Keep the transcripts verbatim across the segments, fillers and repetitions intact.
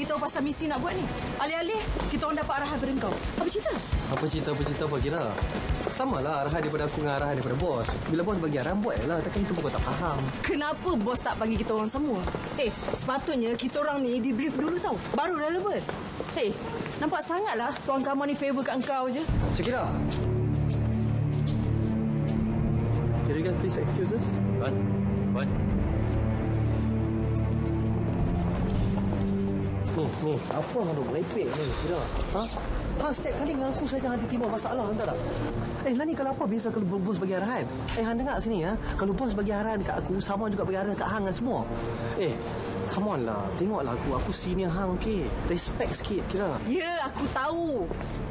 beritahu pasal misi nak buat ni. Alih-alih kita orang dapat arahan daripada kau. Apa cerita? Apa cerita, apa cerita, apa kira? Samalah arahan daripada aku dengan arahan daripada bos. Bila bos bagi arahan, buat je lah. Takkan itu pun kau tak faham. Kenapa bos tak panggil kita orang semua? Eh, sepatutnya kita orang ni debrief dulu tau. Baru relevan. Eh, nampak sangatlah Tuan Kamal ni favor kat engkau je. Syakira. Can you guys please excuse us? What? What? Ni, ni. Apa yang ada merepek ni? Kira. Ha? Ha, setiap kali dengan aku saja hang timbul masalah, entah tak? Eh, Lani, kalau apa biasa kalau bos bagi arahan? Eh, hang dengar sini ya. Kalau bos bagi arahan kat aku, sama juga bagi arahan kat hang dan semua. Eh, come on lah. Tengoklah aku. Aku senior hang, okey? Respect sikit, kira. Ya, aku tahu.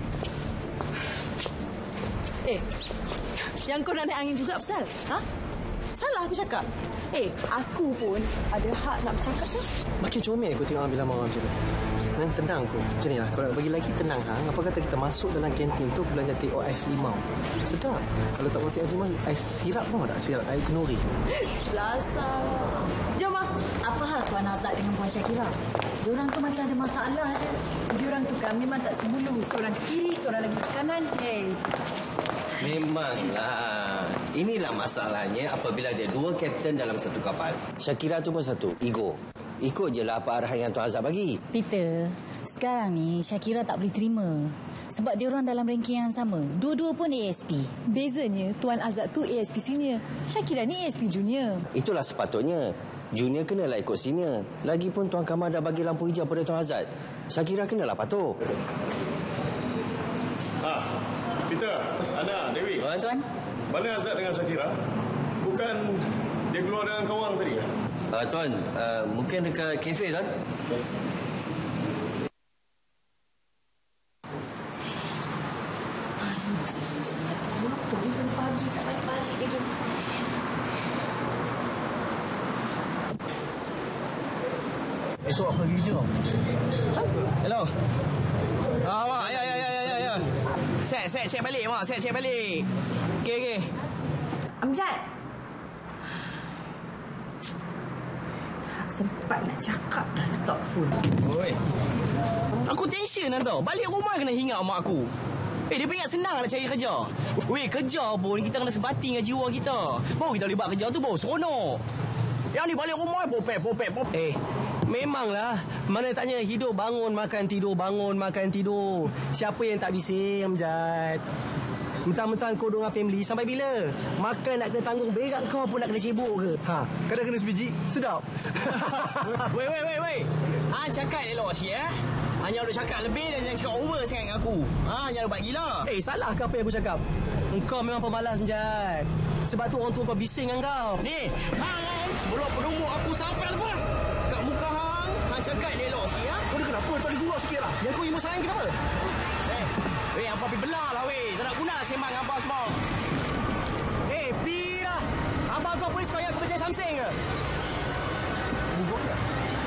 Eh, yang kau nak naik angin juga pasal? Ha? Salah aku cakap. Eh, aku pun ada hak nak bercakap tu. Makin comel aku tengok ambil marah macam tu. Dan tenang aku. Macam ni lah. Kalau nak bagi lagi tenang hang, apa kata kita masuk dalam kantin tu belanja teh o ais limau. Sedap. Kalau tak buat teh ais limau, ais sirap pun ada. Sirap air kenuri. Lasar. Jom ah. Apa hal Tuan Azad dengan Puan Syakira? Diorang tu macam ada masalah je. Diorang tu kan memang tak semulu. Seorang ke kiri, seorang lagi ke kanan. Hey. Memanglah. Inilah masalahnya apabila ada dua kapten dalam satu kapal. Syakira tu pun satu, ego. Ikut je lah apa arahan yang Tuan Azad bagi. Peter, sekarang ni Syakira tak boleh terima. Sebab diorang dalam ranking yang sama. Dua-dua pun A S P. Bezanya Tuan Azad tu A S P senior. Syakira ni A S P junior. Itulah sepatutnya. Junior kenalah ikut senior. Lagipun Tuan Kamal dah bagi lampu hijau pada Tuan Azad. Syakira kenalah patuh. Ha, Peter, Ana, Dewi. Tuan? Tuan? Mana Azad dengan Syakira? Bukan dia keluar dengan kawan tadi kan? Uh, tuan, uh, mungkin dekat kafe, Tuan. Okay. Esok aku pergi kerja. Hello. Ah, mak, ya, ya, ya, ya, ya, ya. Set, set, check balik, mak. Set, check balik. Okey, okey. Amjad. Tak sempat nak cakap dah letak phone. Oi. Aku tension dah tau. Balik rumah kena hingat mak aku. Eh, dia ingat senang nak cari kerja. Weh, kerja pun kita kena sebati dengan jiwa kita. Baru kita boleh buat kerja tu, baru seronok. Yang ni balik rumah, popek, popek, popek. Eh, memanglah. Mana tanya hidup bangun, makan tidur, bangun, makan tidur. Siapa yang tak bising, Amjad? Mentang-mentang kau dengan family sampai bila? Makan nak kena tanggung, berak kau pun nak kena sibuk ke? Ha, kadang kena sebiji, sedap. Weh, weh, weh, weh. Han cakap elok sikit, eh. Hanya ada cakap lebih dan jangan cakap over sangat dengan aku. Ha, jangan buat gila. Eh, salah ke apa yang aku cakap? Engkau memang pemalas, Amjad. Sebab tu orang tua kau bising dengan kau. Ni, hang, sebelum penumuk aku sampai lepas. Kat muka hang, hang cakap elok sikit, ha. Kau ni kenapa? Tak boleh gurau sikit lah. Yang kau ilmu sayang kenapa? Eh, weh, hampa pergi belah lah, weh. Tak nak guna sembang dengan hampa semua. Eh, pi lah. Abang kau polis kau yang aku berjaya Samseng ke? Bugok ya?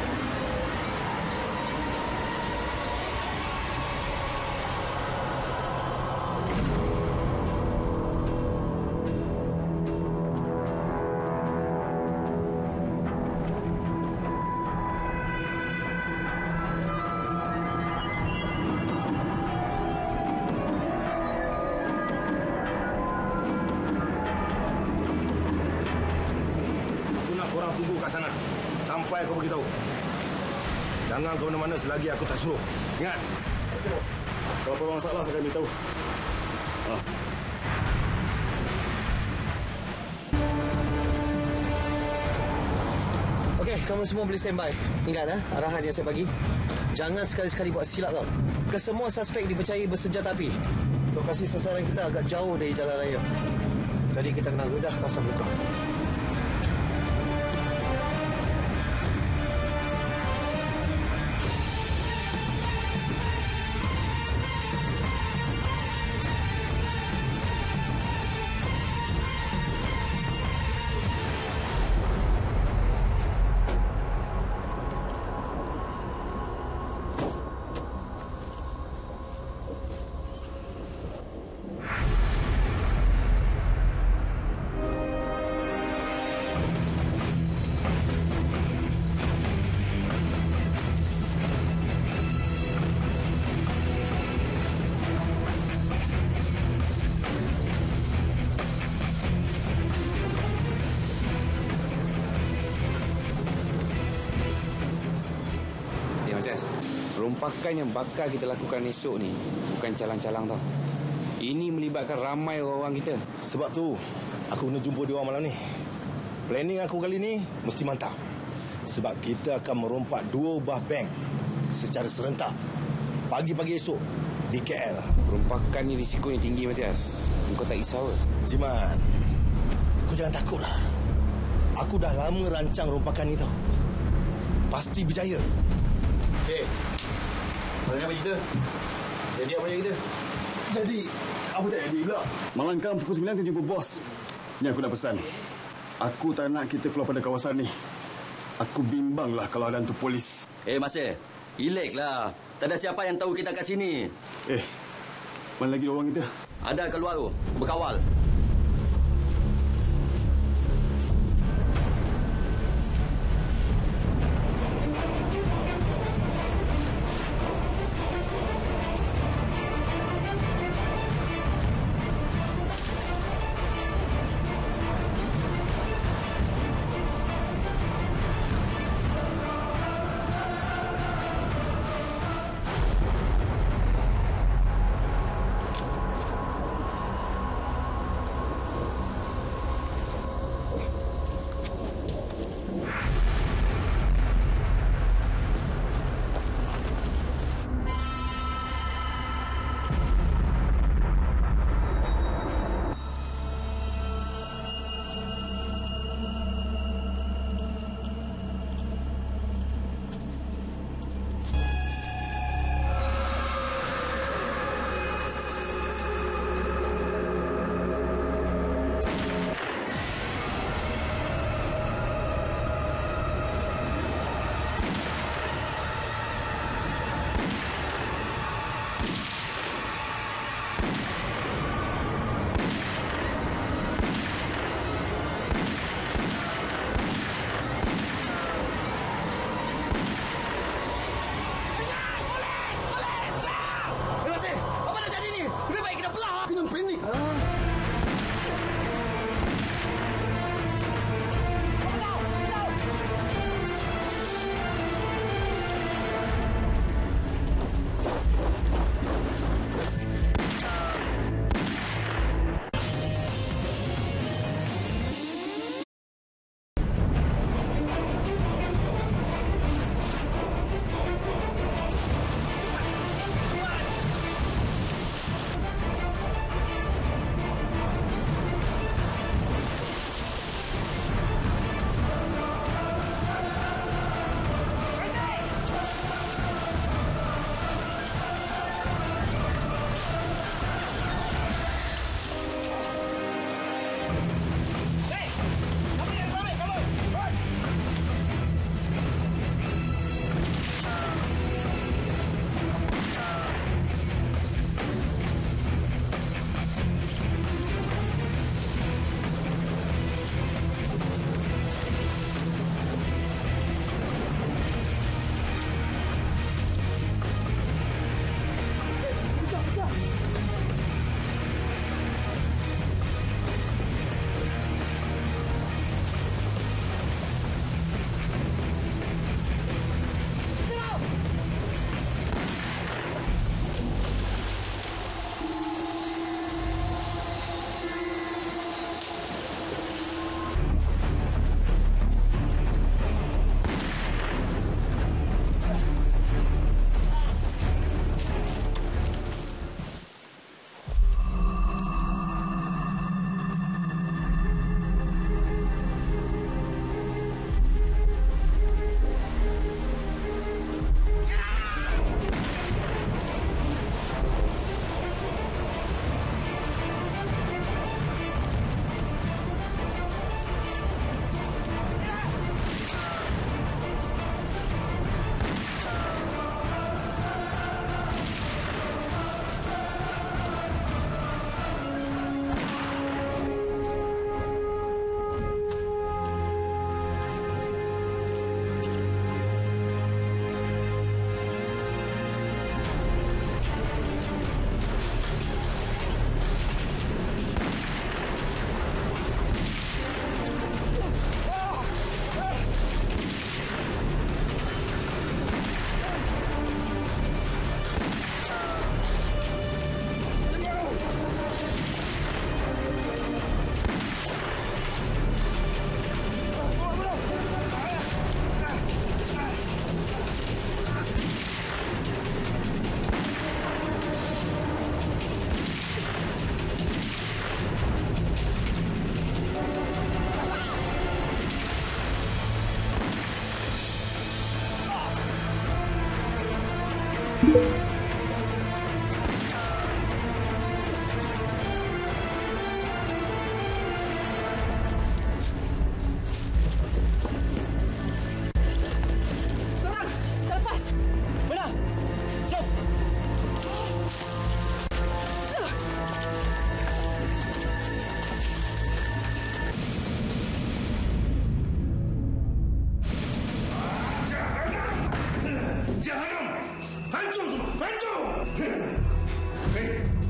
Sampai kau beritahu. Jangan kau mana-mana selagi aku tak suruh. Ingat. Kalau apa masalah saya akan beritahu. Ha. Okey, kamu semua boleh standby. Ingat eh, arahan yang saya bagi. Jangan sekali-sekali buat silap tau. Kesemua suspek dipercayai bersenjata api. Lokasi sasaran kita agak jauh dari jalan raya. Jadi kita kena bedah kawasan belakang. Perompakan yang bakal kita lakukan esok ni bukan calang-calang tau. Ini melibatkan ramai orang-orang kita. Sebab tu aku kena jumpa dia orang malam ni. Planning aku kali ni mesti mantap. Sebab kita akan merompak dua buah bank secara serentak pagi-pagi esok di K L. Perompakan ni risikonya tinggi, Matias. Engkau tak risau ke? Jiman, kau jangan takutlah. Aku dah lama rancang rompakan ni tau. Pasti berjaya. Eh, mana apa cerita? Jadi apa kita? Jadi, apa tak jadi pula? Malam kan pukul sembilan kita jumpa bos. Ni aku dah pesan. Aku tak nak kita keluar pada kawasan ni. Aku bimbanglah kalau ada hantu polis. Eh, Masih. Relaxlah. Tak ada siapa yang tahu kita kat sini. Eh, mana lagi orang kita? Ada keluar tu, berkawal.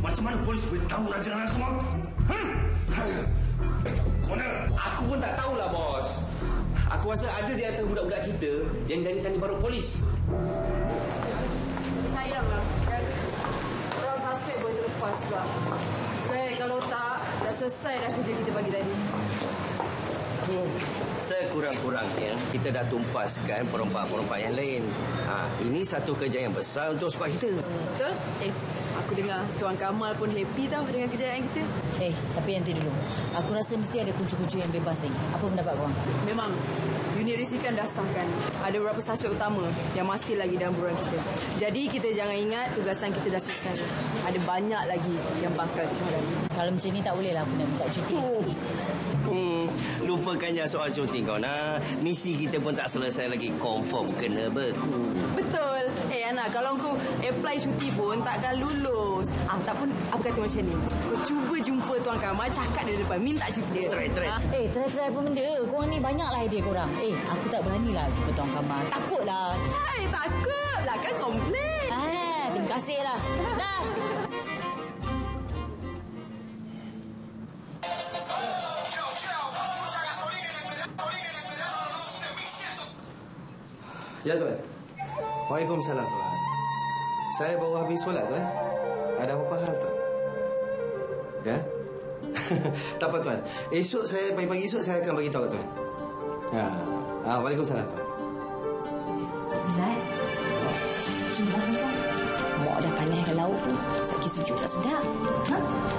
Macam mana polis boleh tahu rancangan aku, Mak? Hah? Mana? Aku pun tak tahulah, bos. Aku rasa ada di antara budak-budak kita yang jadi tanda baru polis. Sayanglah, kan? Orang suspek boleh terlepas juga. Eh, kalau tak, dah selesai dah kerja kita pagi tadi. Hmm. Sekurang-kurangnya kita dah tumpaskan perompak-perompak yang lain. Ha, ini satu kerja yang besar untuk skuad kita. Betul? Eh, aku dengar Tuan Kamal pun happy tau dengan kejayaan kita. Eh, tapi nanti dulu. Aku rasa mesti ada kuncu-kuncu yang bebas ni. Apa pendapat korang? Memang, unit risikan dah sahkan. Ada beberapa suspek utama yang masih lagi dalam buruan kita. Jadi kita jangan ingat tugasan kita dah selesai. Ada banyak lagi yang bakal kita hadapi. Kalau macam ni tak boleh lah aku nak minta cuti. Oh. Hmm, lupakannya soal cuti kau nak. Misi kita pun tak selesai lagi. Confirm kena beku. Betul. Eh Ana, kalau kau apply cuti pun takkan lulus. Ah, tak pun aku kata macam ni. Kau cuba jumpa Tuan Kamal, cakap dia depan, minta cuti dia. Try, try. Ha? Eh, try-try apa benda? Korang ni banyaklah idea korang. Eh, aku tak beranilah jumpa Tuan Kamal. Takutlah. Hai, takutlah kan komplain. Ah, terima kasihlah. Dah. Ya, Tuan. Waalaikumsalam, Tuan. Saya baru habis solat, Tuan. Ada apa-apa hal, Tuan? Ya? Tak apa, Tuan. Esok saya, pagi-pagi esok saya akan bagi tahu, Tuan. Ya. Ah, Waalaikumsalam, Tuan. Zat, jumpa kau. Mak dah panaskan lauk tu. Sakit sejuk tak sedap. Ha?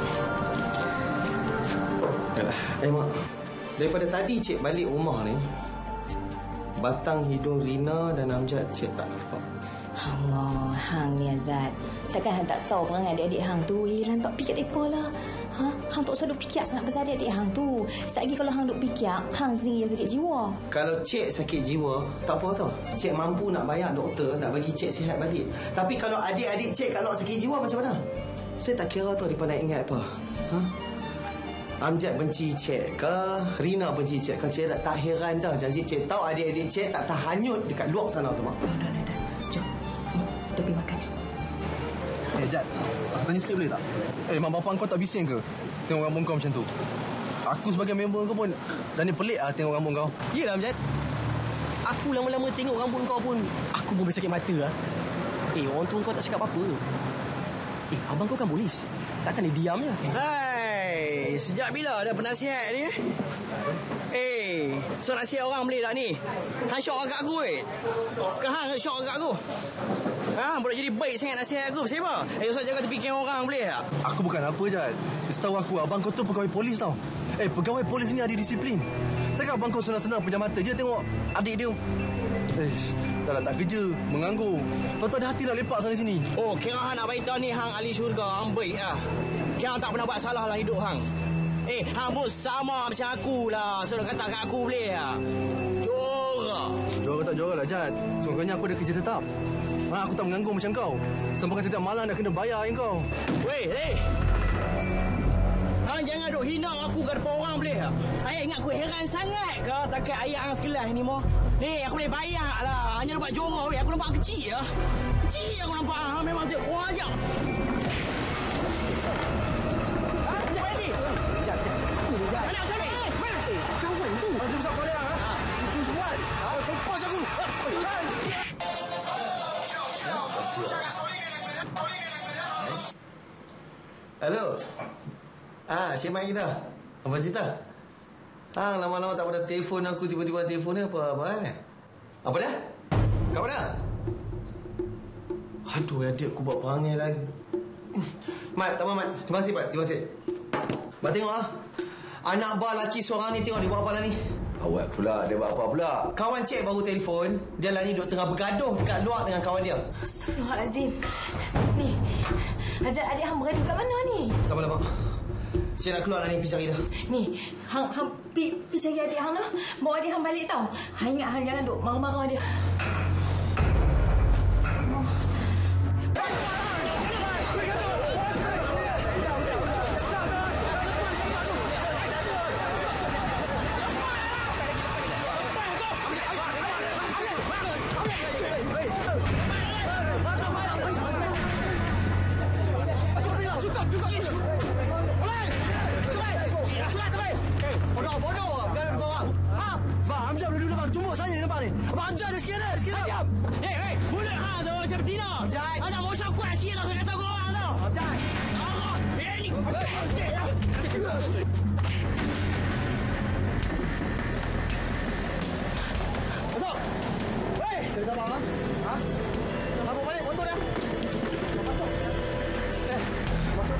Yalah. Eh, Mak. Daripada tadi Cik balik rumah ni, batang hidung Rina dan Amjad Cik tak nampak. Allah, hang ni Azad. Takkan hang tak tahu perangai adik-adik hang tu. Eh, hang tak fikir depa lah. Ha? Hang tak usah duk fikir sangat pasal adik-adik hang tu. Sekali kalau hang duk fikir, hang sendiri yang sakit jiwa. Kalau Cik sakit jiwa, tak apa tau. Cik mampu nak bayar doktor, nak bagi Cik sihat balik. Tapi kalau adik-adik Cik kalau sakit jiwa macam mana? Saya tak kira tau mereka nak ingat apa. Ha? Amjad benci Cik ke? Rina benci Cik ke? Cik tak heran dah. Janji Cik tahu adik-adik Cik tak terhanyut dekat luar sana tu, Mak. Oh, dah, dah, dah. Jom. Ni, kita pergi makan. Eh, Jad. Aku tanya sikit boleh tak? Eh, mak bapak kau tak bising ke? Tengok rambut kau macam tu. Aku sebagai member kau pun dah ni pelik lah tengok rambut kau. Yelah, Amjad. Aku lama-lama tengok rambut kau pun, aku pun bersakit mata lah. Eh, orang tua kau tak cakap apa-apa. Eh, abang kau kan polis. Takkan dia diam je. Hai, sejak bila ada penasihat ni? Eh, so nasihat orang boleh tak ni? Hang syok agak aku eh? Ke hang syok agak aku? Ha, boleh jadi baik sangat nasihat aku. Pasal apa? Eh, usah jaga terfikir orang boleh tak? Aku bukan apa, Jad. Setahu aku, abang kau tu pegawai polis tau. Eh, pegawai polis ni ada disiplin. Takkan abang kau senang-senang pejam mata je tengok adik dia. Eh, dah lah tak kerja, menganggur. Lepas tu ada hati nak lepak sana sini. Oh, kira hang nak beritahu ni hang ahli syurga, hang baik lah. Kira hang tak pernah buat salah lah hidup hang. Eh, hang pun sama macam aku lah. So, kata kat aku boleh lah. Jorah. Jorah tak jorah lah, Jad. Sebenarnya aku ada kerja tetap. Ha, aku tak menganggur macam kau. Sampai kan setiap malam nak kena bayar kau. Weh, eh. Hang jangan duk hina aku kat depan orang boleh tak? Ayah ingat aku heran sangat ke takat ayah hang sekelas ni, Mo? Ni, aku boleh bayar lah. Hanya nampak jorah, weh. Aku nampak kecil lah. Kecil aku nampak. Hang memang tak kuat je. Ha? Sekejap lagi. Sekejap, sekejap. Mana macam ni? Mana? Kawan tu. Macam besar kau dia, ha? Itu jual. Kepos aku. Halo. Ah, Cik Mai kita. Apa cerita? Hang lama-lama tak pada telefon aku, tiba-tiba telefon ni apa apa eh? Apa dah? Kau mana? Aduh, adik aku buat perangai lagi. Mat, tak apa Mat. Terima kasih Mat, terima kasih. Mat tengok ah. Anak bar lelaki seorang ni tengok dia buat apa lah ni? Awak pula, dia buat apa pula? Kawan Cik baru telefon. Dia lah ni duduk tengah bergaduh dekat luar dengan kawan dia. Astagfirullahalazim. Ni, Azad adik hang berada kat mana ni? Tak apalah, Mak. Cik nak keluar lah ni, pergi cari dah. Ni, hang hang pi pi cari adik hang lah. Bawa adik hang balik tau. Hang ingat hang jangan duk marah-marah dia. Cukup, cukup. Jangan. Allah. Eh, ni. Masuk. Hei, kita sabar ha? Ha? Apa balik motor dia? Masuk. Eh, masuk.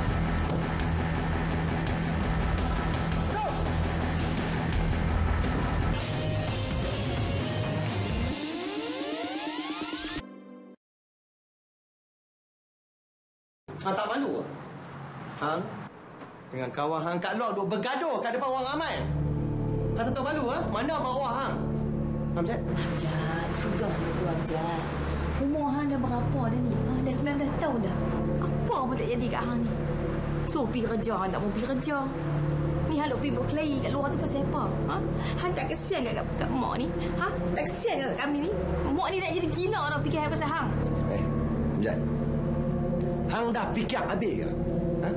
Hang tak malu ke? Hang dengan kawan hang kat luar duk bergaduh kat depan orang ramai. Hang tak tahu malu ha? Mana bawa hang? Amjad? Amjad, sudah tu Amjad. Umur hang dah berapa dah ni? Ha? Dah sembilan belas tahun dah. Apa pun tak jadi kat hang ni? So, pergi kerja, hang tak mau pergi kerja. Ni hang duk pergi berkelahi kat luar tu pasal apa? Ha? Hang tak kesian kat, kat, kat mak ni? Ha? Tak kesian kat kami ni? Mak ni nak jadi gila dah fikir pasal hang. Eh, Amjad. Hang dah fikir habis ke? Ha?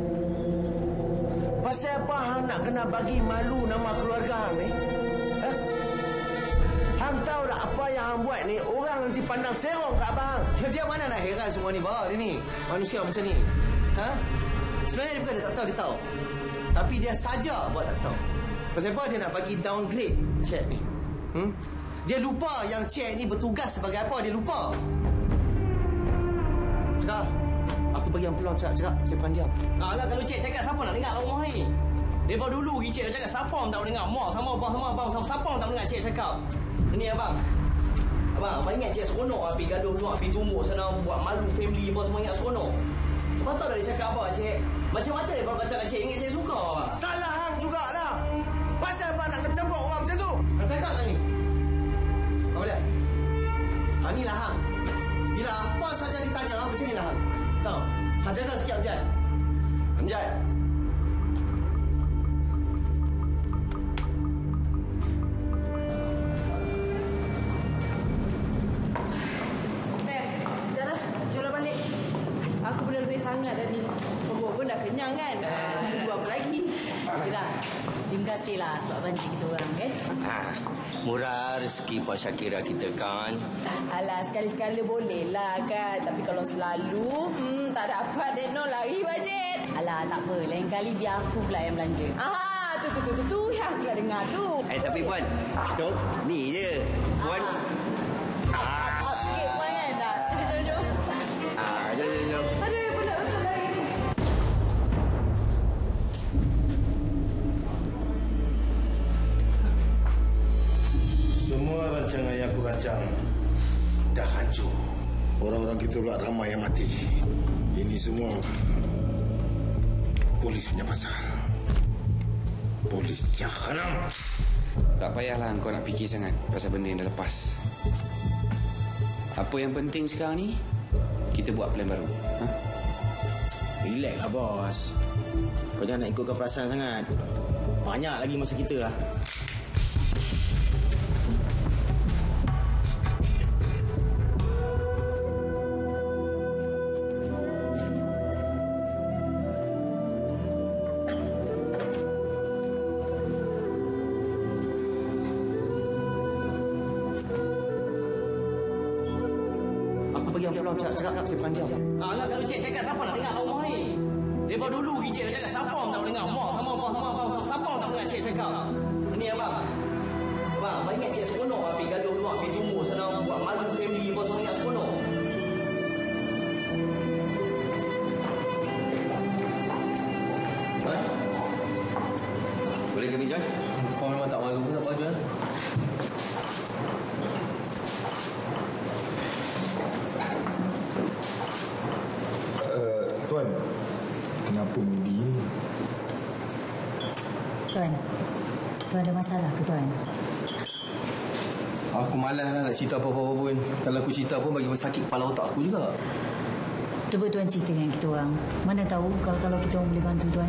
Pasal apa hang nak kena bagi malu nama keluarga hang ni? Ha? Hang tahu tak apa yang hang buat ni, orang nanti pandang serong kat abang. Dia mana nak heran semua ni, bah, dia ni. Manusia macam ni. Ha? Sebenarnya dia bukan dia tak tahu, dia tahu. Tapi dia saja buat tak tahu. Pasal apa dia nak bagi downgrade cik ni? Hmm? Dia lupa yang cik ni bertugas sebagai apa, dia lupa. Cakap. Aku bagi yang peluang cakap, cakap saya pandiam. Alah, kalau cik cakap siapa nak dengar kat rumah ni? Daripada dulu pergi cik cakap siapa pun tak boleh dengar. Mak sama abang sama abang sama siapa pun tak boleh dengar cik cakap. Ini abang. Abang, abang ingat cik seronok api gaduh luar api tumbuk sana buat malu family apa semua ingat seronok. Abang tahu dah dia cakap apa cik? Macam-macam dia baru kata kat cik ingat cik suka. Salah hang jugalah. Pasal abang nak campur orang macam tu? Hang cakap tak ni? Apa dia? Ha, ni lah hang. Bila apa saja ditanya, macam ni lah hang. Tahu? Hang jaga sikit Amjad. Amjad. Aku boleh lebih sangat tadi. Perut pun dah kenyang kan. Tunggu apa lagi? Ira, terima kasihlah sebab bantu kita orang kan. Ha, murah rezeki Puan Syakira kita kan. Alah, sekali-sekala boleh lah kan. Tapi kalau selalu, hmm, tak dapat dek no lagi bajet. Alah, tak apa. Lain kali biar aku pula yang belanja. Aha, tu tu tu tu, tu yang aku dah dengar tu. Eh, tapi Puan, jom. Ni je. Puan. Ah. Up sikit Puan kan. Dah. Jom, jom. Ah, jom, jom, jom. Aduh, penat betul lagi ni. Semua rancangan yang aku rancang dah hancur. Orang-orang kita pula ramai yang mati. Ini semua polis punya pasal. Polis jahanam. Tak payahlah kau nak fikir sangat pasal benda yang dah lepas. Apa yang penting sekarang ni, kita buat plan baru. Ha? Relax lah bos. Kau jangan nak ikutkan perasaan sangat. Banyak lagi masa kita lah. Cakap saya pandiam. Alah, kalau cik cakap siapa nak dengar kat rumah ni? Daripada dulu pergi cik cakap siapa pun tak boleh dengar. Mak sama abang sama abang sama siapa pun tak boleh dengar cik cakap. Ini abang. Abang, abang ingat cik seronok api gaduh luar api tumbuk sana buat malu family apa semua ingat seronok. Tuan, boleh ke bincang? Kau memang tak malu pun tak apa Juan. Tuan, kenapa mudi ni? Tuan, Tuan ada masalah ke Tuan? Aku malas lah nak cerita apa-apa pun. Kalau aku cerita pun bagi sakit kepala otak aku juga. Cuba Tuan cerita dengan kita orang. Mana tahu kalau-kalau kita orang boleh bantu Tuan.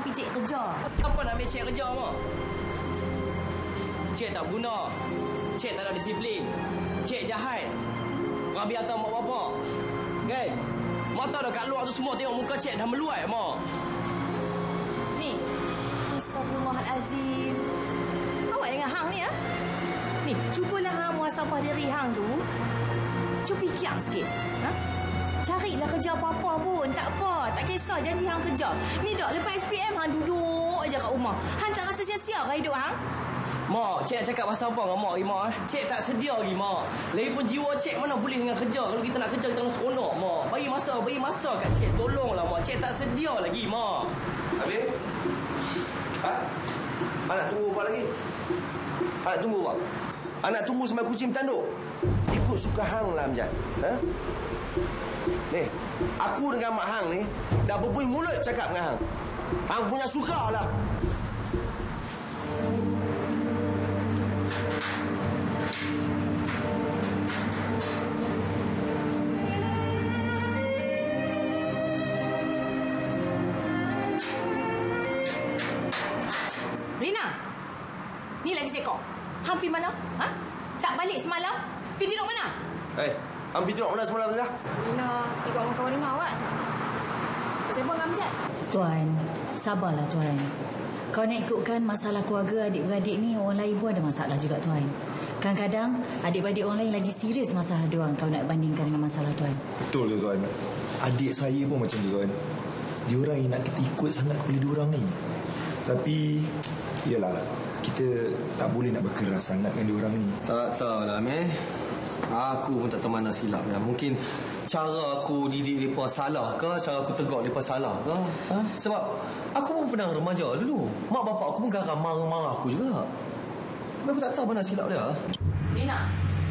Hang pergi cek kerja. Apa nak ambil cik kerja, Mak? Cik tak guna. Cik tak ada disiplin. Cik jahat. Rabi atas mak bapak. Kan? Mak tahu dah kat luar tu semua tengok muka cik dah meluat, Mak. Ni. Astagfirullahalazim. Awak dengan hang ni, ha? Ni, cubalah hang muhasabah diri hang tu. Cuba fikir sikit. Ha? Carilah kerja apa-apa pun. Tak apa. Tak kisah janji hang kerja. Ni dah lepas S P M hang duduk aja kat rumah. Hang tak rasa sia-sia ke hidup hang? Mak, cik nak cakap pasal apa dengan mak lagi, Mak? Cik tak sedia lagi, Mak. Lagipun jiwa cik mana boleh dengan kerja. Kalau kita nak kerja, kita harus seronok, Mak. Bagi masa, bagi masa kat cik. Tolonglah, Mak. Cik tak sedia lagi, Mak. Habis? Ha? Anak tunggu apa lagi? Anak tunggu apa? Anak tunggu sampai kucing bertanduk? Ikut suka hang lah, Amjad. Ha? Ni, aku dengan mak hang ni dah berbuih mulut cakap dengan hang. Hang punya suka lah. Rina, ni lagi seekor. Hang pergi mana? Ha? Tak balik semalam? Pergi tidur mana? Eh, hey, hang pergi tidur mana semalam ni dah? Rina, ikut kawan-kawan Rina awak. Saya pun Amjad. Tuan, sabarlah Tuan. Kau nak ikutkan masalah keluarga adik-beradik ni, orang lain pun ada masalah juga Tuan. Kadang-kadang adik-beradik orang lain lagi serius masalah diorang kalau nak bandingkan dengan masalah Tuan. Betul tu Tuan. Adik saya pun macam tu Tuan. Diorang yang nak kita ikut sangat kepada diorang ni. Tapi, yalah, kita tak boleh nak berkeras sangat dengan diorang ni. Tak tahu lah, Meh. Aku pun tak tahu mana silap ya. Mungkin cara aku didik mereka salah ke, cara aku tegak mereka salah ke. Ha? Sebab aku pun pernah remaja dulu. Mak bapak aku pun garang marah-marah aku juga. Tapi aku tak tahu mana silap dia. Rina.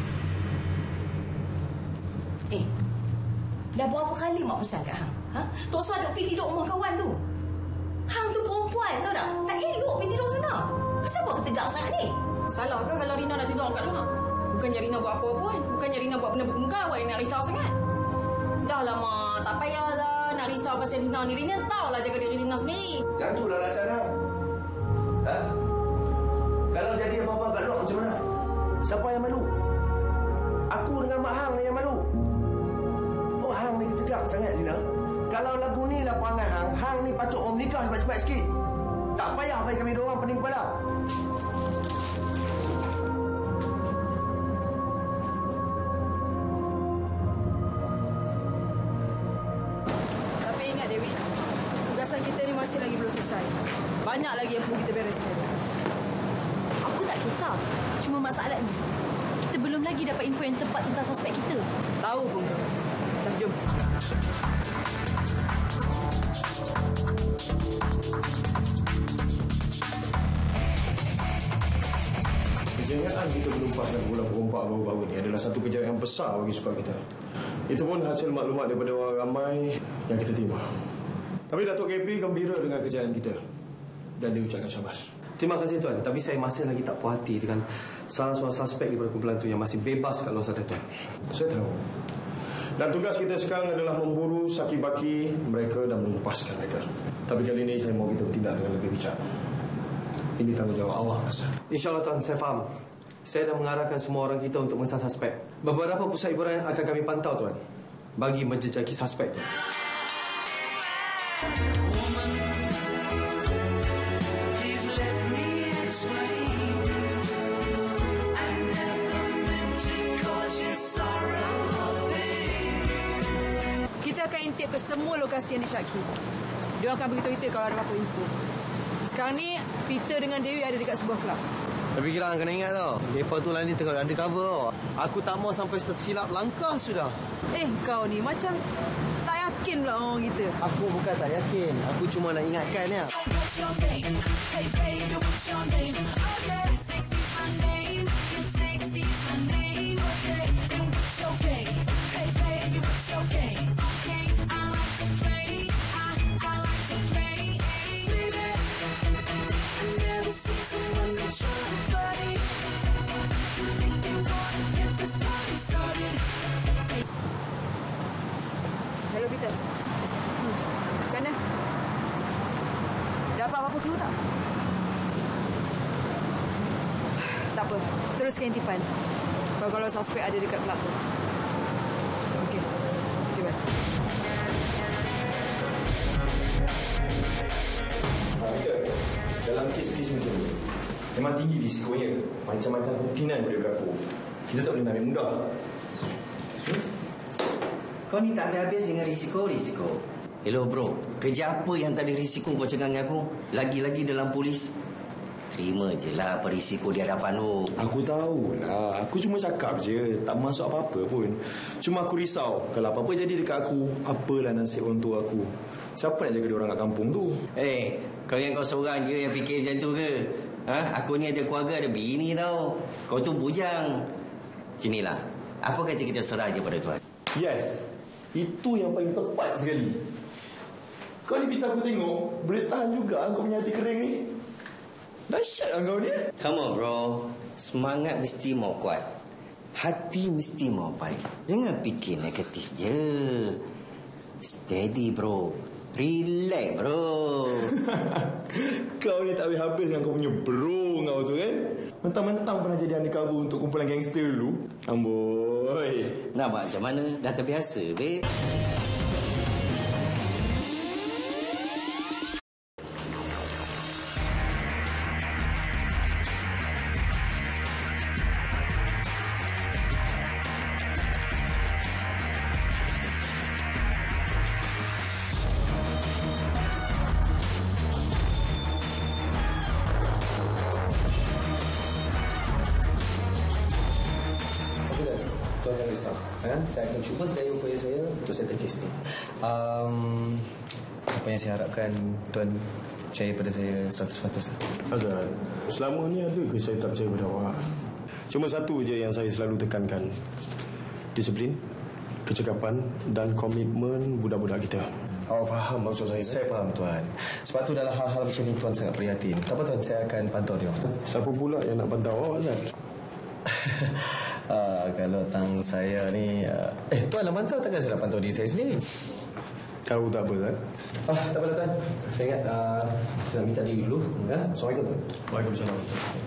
Eh, dah berapa kali mak pesan kat hang? Ha? Tak usah duk pergi tidur rumah kawan tu. Hang tu perempuan tahu tak? Tak elok pergi tidur sana. Kenapa kau tegak sangat ni? Salah ke kalau Rina nak tidur kat luar? Bukannya Rina buat apa pun. Bukannya Rina buat benda bermuka. Awak yang nak risau sangat. Dah lah, Mak. Tak payahlah nak risau pasal Rina ni. Rina tahulah jaga diri Rina sendiri. Yang tu lah alasan hang. Ha? Kalau jadi apa-apa kat luar macam mana? Siapa yang malu? Aku dengan mak hang yang malu. Mak hang ni tegak sangat, Rina. Kalau lagu ni lah perangai hang, hang ni patut orang menikah cepat-cepat sikit. Tak payah bagi kami dua orang pening kepala. Tapi ingat Dewi, tugasan kita ni masih lagi belum selesai. Banyak lagi yang perlu kita bereskan. Aku tak kisah. Cuma masalah ni, kita belum lagi dapat info yang tepat tentang suspek kita. Tahu pun kau. Dah, jom. Kejayaan kita menumpahkan bola perompak baru-baru ni adalah satu kejayaan besar bagi skuad kita. Itu pun hasil maklumat daripada orang ramai yang kita terima. Tapi Datuk K P gembira dengan kejayaan kita dan dia ucapkan syabas. Terima kasih Tuan. Tapi saya masih lagi tak puas hati dengan salah seorang suspek daripada kumpulan tu yang masih bebas kat luar sana, Tuan. Saya tahu. Dan tugas kita sekarang adalah memburu saki-baki mereka dan melepaskan mereka. Tapi kali ini saya mahu kita bertindak dengan lebih bijak. Ini tanggungjawab awak, Rasa. InsyaAllah Tuan, saya faham. Saya dah mengarahkan semua orang kita untuk mengesah suspek. Beberapa pusat hiburan akan kami pantau, Tuan, bagi menjejaki suspek tu. Kita akan intip ke semua lokasi yang disyaki. Dia akan beritahu kita kalau ada apa-apa info. Sekarang ni, Peter dengan Dewi ada dekat sebuah kelab. Tapi kira kena ingat tau, mereka tu lah ni tengah undercover. Aku tak mau sampai tersilap langkah sudah. Eh, kau ni macam tak yakin pula orang kita. Aku bukan tak yakin. Aku cuma nak ingatkan ya. Hello Peter. Hmm. Macam mana? Dah dapat apa-apa clue tak? Tak apa. Teruskan intipan. Kalau, kalau suspek ada dekat kelab tu. Okey. Okey, baik. Peter, dalam kes-kes macam ni, memang tinggi risikonya. Macam-macam kemungkinan boleh berlaku. Kita tak boleh nak ambil mudah. Hmm? Kau ni tak habis-habis dengan risiko-risiko. Hello bro, kerja apa yang tak ada risiko kau cakap dengan aku? Lagi-lagi dalam polis. Terima je lah apa risiko di hadapan lu. Aku tahu lah. Aku cuma cakap je. Tak masuk apa-apa pun. Cuma aku risau. Kalau apa-apa jadi dekat aku, apalah nasib orang tua aku. Siapa nak jaga dia orang kat kampung tu? Eh, hey, kau yang kau seorang je yang fikir macam tu ke? Ha? Aku ni ada keluarga, ada bini tau. Kau tu bujang. Macam apa kata kita serah je pada Tuhan? Yes. Itu yang paling tepat sekali. Kau ni Peter, aku tengok boleh tahan juga kau punya hati kering ni. Dahsyat lah kau ni. Come on bro. Semangat mesti mau kuat. Hati mesti mau baik. Jangan fikir negatif je. Steady bro. Relax bro. Kau ni tak habis-habis dengan kau punya bro kau tu kan. Mentang-mentang pernah jadi undercover untuk kumpulan gangster dulu. Amboi. Nampak macam mana? Dah terbiasa babe. Tuan jangan risau. Ha? Saya akan cuba sedaya upaya saya untuk settle kes ni. Um, apa yang saya harapkan Tuan percaya pada saya seratus peratus. Azad, selama ni ada ke saya tak percaya pada awak? Cuma satu je yang saya selalu tekankan. Disiplin, kecekapan dan komitmen budak-budak kita. Awak faham maksud saya? Saya faham Tuan. Sebab tu dalam hal-hal macam ni Tuan sangat prihatin. Tak apa Tuan, saya akan pantau dia. Siapa pula yang nak pantau awak Azad? Uh, kalau tang saya ni uh, Eh Tuan lah pantau, takkan saya nak pantau diri saya sendiri. Tahu tak apa kan? Ah, tak apalah Tuan. Saya ingat uh, saya nak minta diri dulu. Ya? Assalamualaikum Tuan. Waalaikumsalam.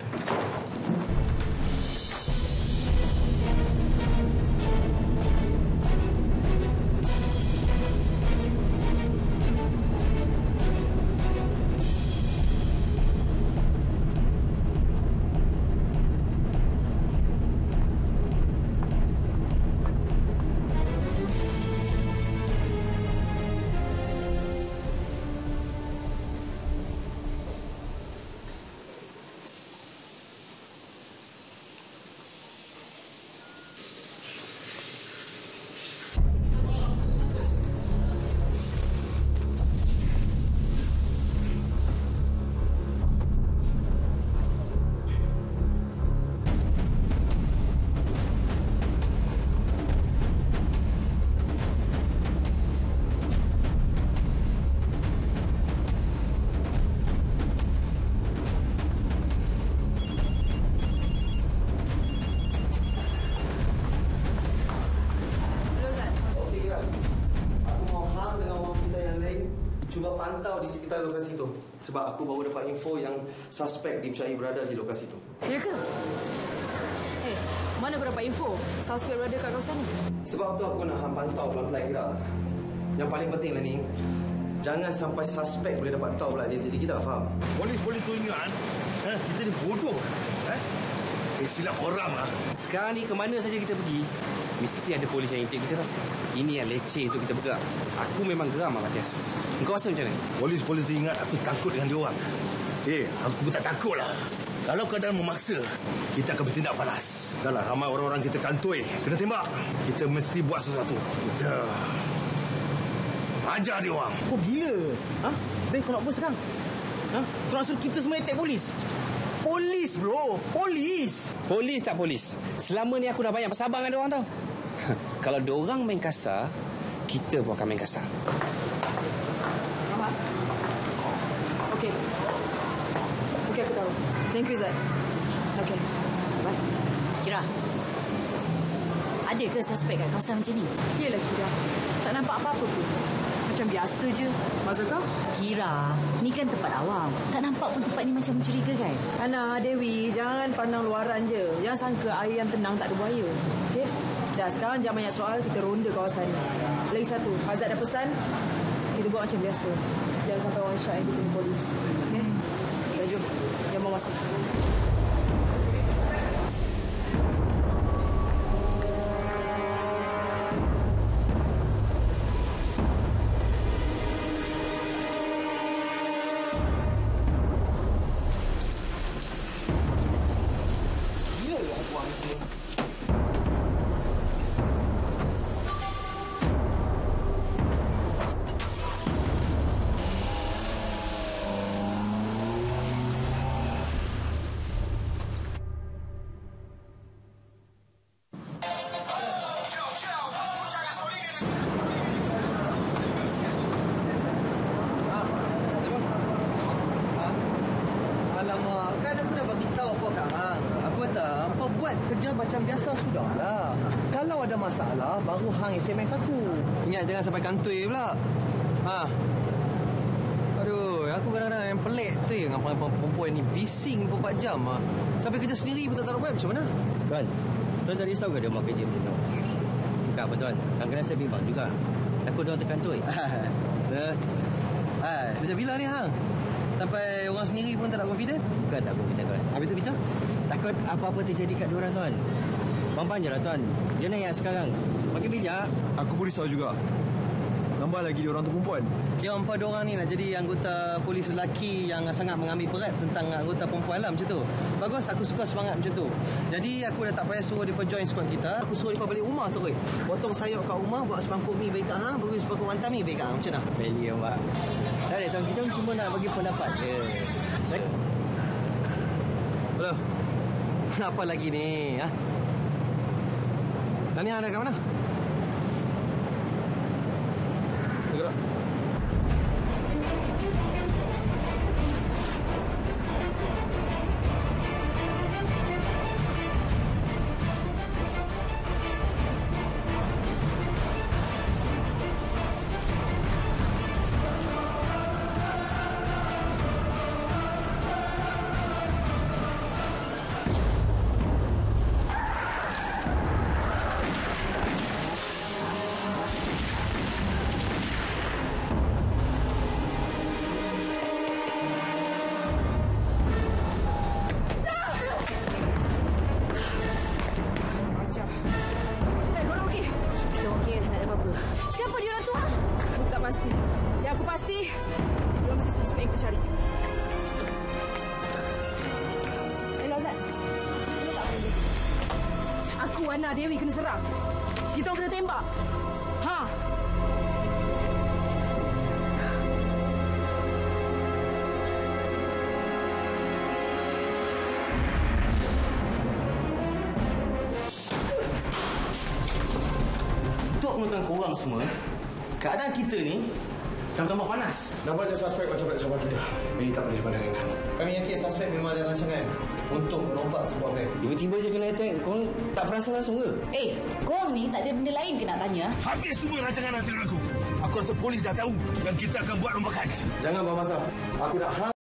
Cuba pantau di sekitar lokasi tu. Sebab aku baru dapat info yang suspek dipercayai berada di lokasi tu. Ya ke? Eh, mana kau dapat info suspek berada kat kawasan ni? Sebab tu aku nak hang pantau pelan-pelan kira. Yang paling penting lah ni, jangan sampai suspek boleh dapat tahu pula identiti kita, faham? Polis-polis tu ingat, eh, kita ni bodoh. Eh? Eh, silap orang lah. Sekarang ni ke mana saja kita pergi, mesti ada polis yang intake kita tau. Ini yang leceh untuk kita bergerak. Aku memang geram lah Matias. Kau rasa macam mana? Polis-polis tu ingat aku takut dengan dia orang. Eh, aku tak takut lah. Kalau keadaan memaksa, kita akan bertindak balas. Dah lah, ramai orang-orang kita kantoi. Kena tembak. Kita mesti buat sesuatu. Kita ajar dia orang. Kau gila. Ha? Beh, kau nak apa sekarang? Ha? Kau nak suruh kita semua attack polis? Polis bro, polis. Polis tak polis. Selama ni aku dah banyak bersabar dengan diorang tau. Kalau diorang main kasar, kita pun akan main kasar. Faham? Okey. Okey, aku tahu. Thank you, Zat. Okey. Bye. Kira, ada ke suspek kat kawasan macam ni? Yelah, Kira. Tak nampak apa-apa pun. macam biasa je. Maksud kau? Kira, ni kan tempat awam. Tak nampak pun tempat ni macam mencurigakan. Ana, Dewi, jangan pandang luaran je. Jangan sangka air yang tenang tak ada buaya. Okey? Dah, sekarang jangan banyak soal. Kita ronda kawasan ni. Lagi satu, Hazard dah pesan. Kita buat macam biasa. Jangan sampai one shot yang kita ni polis. Okey? Dah, jom. Jangan buang masa. Kerja macam biasa sudahlah. Kalau ada masalah, baru hang S M S aku. Ingat jangan sampai kantoi pula. Ha. Aduh, aku kadang-kadang yang pelik tu dengan perempuan ni bising dua puluh empat jam ah. Sampai kerja sendiri pun tak tahu buat macam mana. Tuan, tuan tak risau ke dia buat kerja macam tu? Bukan apa tuan, kadang-kadang saya bimbang juga. Takut dia orang terkantoi. Ha. Sejak bila ni hang? Sampai orang sendiri pun tak nak confident? Bukan tak confident tuan. Habis tu Peter? Takut apa-apa terjadi kat diorang tuan. Pampan je lah tuan. Jangan yang sekarang. Makin bijak. Aku pun risau juga. Tambah lagi diorang tu perempuan. Kira empat diorang ni nak jadi anggota polis lelaki yang sangat mengambil berat tentang anggota perempuan lah macam tu. Bagus, aku suka semangat macam tu. Jadi aku dah tak payah suruh mereka join squad kita. Aku suruh mereka balik rumah tu. Potong sayur kat rumah, buat semangkuk mi baik kat hang, beri semangkuk wantan mi baik kat hang. Macam mana? Beli ya mak. Dah deh tuan, kita cuma nak bagi pendapat je. Hello. Apa lagi ni? Ha? Tania ada kat mana? Gerak. Ana Dewi kena serang. Kita kena tembak. Ha. Untuk pengetahuan korang semua, keadaan kita ni tambah panas. Nampaknya suspek macam nak cabar kita. Ini tak boleh dipandang ringan. Kami yakin suspek memang ada rancangan untuk melompat sebuah bank. Tiba-tiba je kena attack. Korang tak perasan langsung ke? Eh, korang ni tak ada benda lain ke nak tanya? Habis semua rancangan-rancangan aku. Aku rasa polis dah tahu yang kita akan buat rompakan. Jangan Abang Mazhar. Aku nak